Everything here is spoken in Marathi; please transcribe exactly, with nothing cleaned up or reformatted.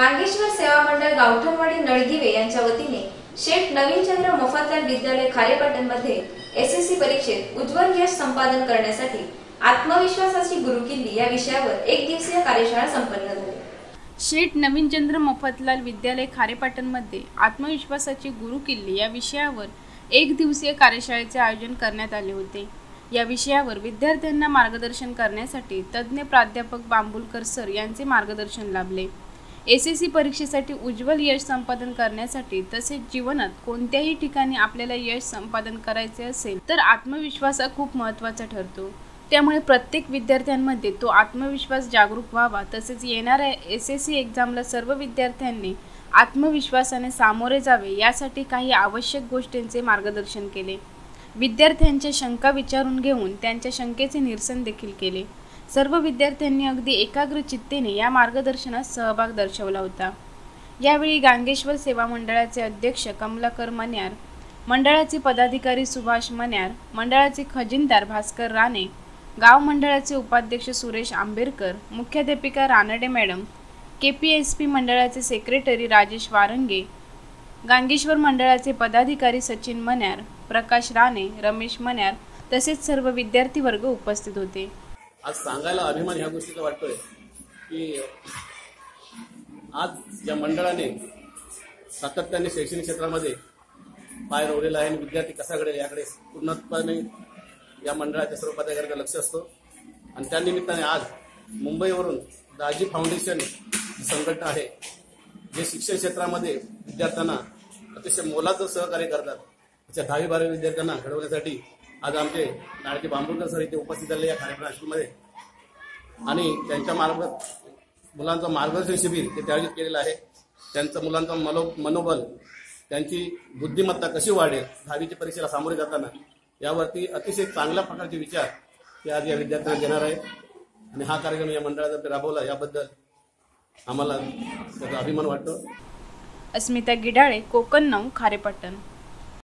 गांगेश्वर सेवा मंडळ गावठणवाडी नळदिवे यांच्या वतीने शेठ नवीनचंद्र मोफतलाल विद्यालय खारेपाटण मध्ये एसएससी परीक्षेत उज्ज्वल यश संपादन करण्यासाठी आत्मविश्वासाची गुरुकिल्ली या विषयावर एक दिवसीय कार्यशाळा संपन्न झाली। शेठ नवीनचंद्र मोफतलाल विद्यालय खारेपाटण मध्ये आत्मविश्वासाची गुरुकिल्ली या विषयावर एक दिवसीय कार्यशाळेचे आयोजन करण्यात आले होते। या विषयावर विद्यार्थ्यांना मार्गदर्शन करण्यासाठी तज्ञ प्राध्यापक बांबुलकर सर यांचे मार्गदर्शन लाभले। एसएससी परीक्षेसाठी उज्ज्वल यश संपादन करण्यासाठी तसेच जीवनात कोणत्याही ठिकाणी आपल्याला यश संपादन करायचे असेल तर आत्मविश्वास हा खूप महत्त्वाचा ठरतो। त्यामुळे प्रत्येक विद्यार्थ्यांमध्ये तो आत्मविश्वास जागरूक व्हावा। तसेच येणाऱ्या एसएससी एक्झामला सर्व विद्यार्थ्यांनी आत्मविश्वासाने सामोरे जावे यासाठी काही आवश्यक गोष्टींचे मार्गदर्शन केले। विद्यार्थ्यांच्या शंका विचारून घेऊन त्यांच्या शंकेचे निरसन देखील केले। सर्व विद्यार्थ्यांनी अगदी एकाग्र चित्तेने या मार्गदर्शनात सहभाग दर्शवला होता। यावेळी गांगेश्वर सेवा मंडळाचे अध्यक्ष कमलाकर मन्यार, मंडळाचे पदाधिकारी सुभाष मन्यार, मंडळाचे खजिनदार भास्कर राणे, गाव मंडळाचे उपाध्यक्ष सुरेश आंबेरकर, मुख्याध्यापिका रानडे मॅडम, केपीएसपी मंडळाचे सेक्रेटरी राजेश वारंगे, गांगेश्वर मंडळाचे पदाधिकारी सचिन मन्यार, प्रकाश राणे, रमेश मन्यार तसेच सर्व विद्यार्थी वर्ग उपस्थित होते। आज सांगायला अभिमान ह्या गोष्टीचा वाटतोय की आज या मंडळाने सातत्याने शैक्षणिक क्षेत्रामध्ये पाय रोवलेला आहे आणि विद्यार्थी कसा घडेल याकडे पूर्णपणे या मंडळाच्या सर्व पदाधिकाऱ्यांचं लक्ष असतो। आणि त्यानिमित्ताने आज मुंबईवरून दाजी फाउंडेशन संघटना आहे जे शिक्षण क्षेत्रामध्ये विद्यार्थ्यांना अतिशय मोलाचं सहकार्य करतात। त्याच्या दहावी बारावी विद्यार्थ्यांना घडवण्यासाठी आज आमचे नाळचे बांबुलकर सर इथे उपस्थित झाले या कार्यक्रम हायस्कूलमध्ये आणि त्यांच्या मार्ग मुलांचं मार्गदर्शन शिबिर ते आयोजित केलेलं आहे। त्यांचं मुलांचं मनो मनोबल त्यांची बुद्धिमत्ता कशी वाढेल दहावीच्या परीक्षेला सामोरे जाताना यावरती अतिशय चांगल्या प्रकारचे विचार ते आज या विद्यार्थ्यांना देणार आहे। आणि हा कार्यक्रम या मंडळातर्फे राबवला याबद्दल आम्हाला त्याचा अभिमान वाटतो। अस्मिता गिडाळे, कोकण नऊ, खारेपाटण।